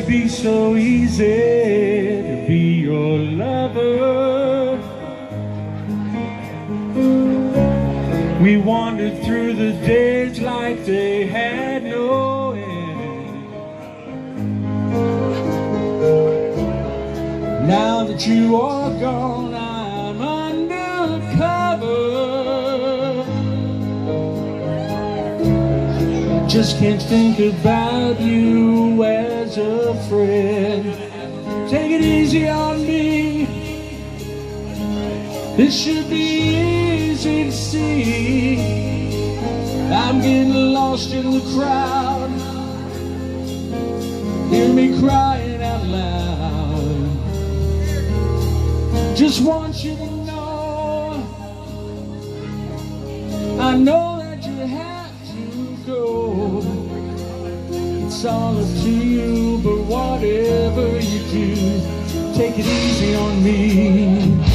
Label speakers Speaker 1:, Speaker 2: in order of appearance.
Speaker 1: to be so easy to be your lover. We wandered through the days like they had no end. Now that you are gone, I'm undercover. Just can't think about you as a friend. Take it easy on me. This should be easy to see. I'm getting lost in the crowd. Hear me crying out loud. Just want you to know, I know that you have to go. It's all up to you, but whatever you do, take it easy on me.